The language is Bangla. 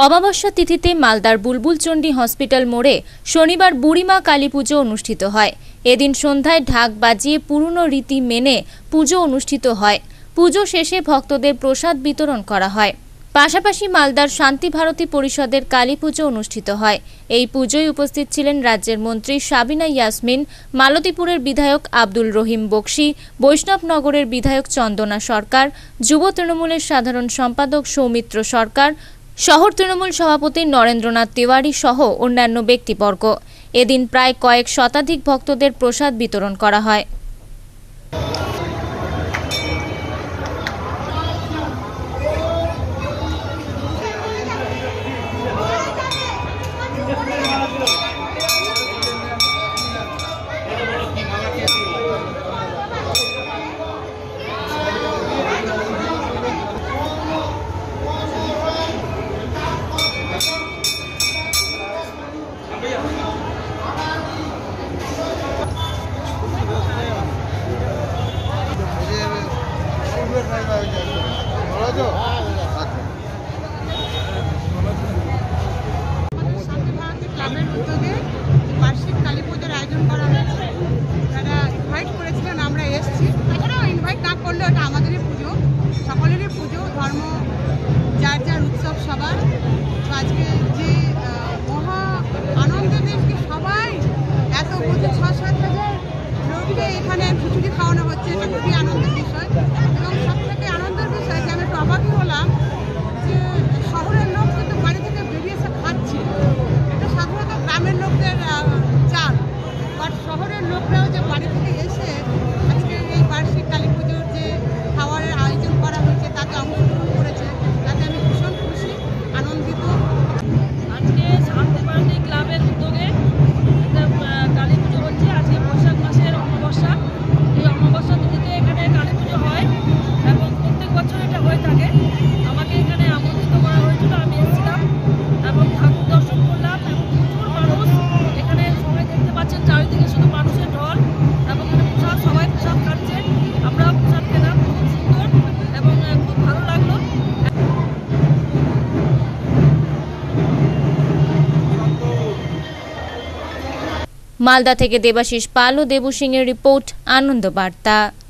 অমাবস্যা তিথিতে মালদার বুলবুলচন্ডী হসপিটাল মোড়ে শনিবার বুড়িমা কালী পুজো অনুষ্ঠিত হয়। এদিন সন্ধ্যায় ঢাক বাজিয়ে পুরনো রীতি মেনে পুজো অনুষ্ঠিত হয়। পুজো শেষে ভক্তদের প্রসাদ বিতরণ করা হয়। পাশাপাশি মালদার শান্তি ভারতী পরিষদের কালী পুজো অনুষ্ঠিত হয়। এই পুজোয় উপস্থিত ছিলেন রাজ্যের মন্ত্রী সাবিনা ইয়াসমিন, মালতীপুরের বিধায়ক আব্দুল রহিম বক্সি, বৈষ্ণবনগরের বিধায়ক চন্দনা সরকার, যুব তৃণমূলের সাধারণ সম্পাদক সৌমিত্র সরকার, শহর তৃণমূল সভাপতি নরেন্দ্রনাথ তিওয়ারি সহ অন্যান্য ব্যক্তিবর্গ। এদিন প্রায় কয়েক শতাধিক ভক্তদের প্রসাদ বিতরণ করা হয়। ক্লাবের উদ্যোগে বার্ষিক কালী পুজোর আয়োজন করা হয়েছে। যারা ইনভাইট করেছিলেন আমরা এসেছি, এছাড়াও ইনভাইট না করলেও এটা আমাদেরই পুজো, সকলেরই পুজো, ধর্ম যার যার উৎসব সবার। তো আজকে যে মহা আনন্দ দেশকে সবাই এত বুঝে 6-7 হাজার লোককে এখানে খিচুড়ি খাওয়ানো হচ্ছে, এটা খুবই আনন্দের বিষয়। এবং সব থেকে আনন্দের বিষয় যে আমি একটু অবাকই হলাম যে শহরের লোক কিন্তু বাড়ি থেকে বেরিয়ে এসে খাচ্ছে। এটা সাধারণত গ্রামের লোকদের চাল, বাট শহরের লোকরাও যে বাড়ি থেকে এসে আজকে এই বার্ষিক কালী পুজোর যে খাওয়ারের আয়োজন করা হয়েছে তাতে অংশগ্রহণ করেছে, তাতে আমি ভীষণ খুশি, আনন্দিত। আজকে শান্তি ভারতী ক্লাবের উদ্যোগে একটা কালী পুজো হচ্ছে। আজকে বৈশাখ মাসের অমাবস্যা। এই অমাবস্যা তিথিতে এখানে কালী পুজো হয় এবং প্রত্যেক বছর এটা হয়ে থাকে। আমাকে এখানে আমন্ত্রিত করা হয়েছিল, আমি এসেছিলাম এবং ঠাকুর দর্শন করলাম এবং প্রচুর মানুষ এখানে সবাই দেখতে পাচ্ছেন, চারিদিকে শুধু মানুষের ঢল এবং এখানে প্রসাদ, সবাই প্রসাদ খাচ্ছেন, আমরা প্রসাদ খেলাম, খুব সুন্দর এবং খুব ভালো লাগলো। মালদা থেকে দেবাশিস পাল ও দেবু সিংয়ের রিপোর্ট, আনন্দ বার্তা।